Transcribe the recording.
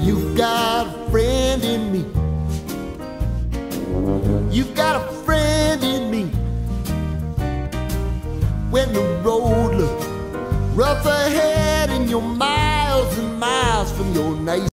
You've got a friend in me. You've got a friend in me. When the road looks rough ahead and you're miles and miles from your nice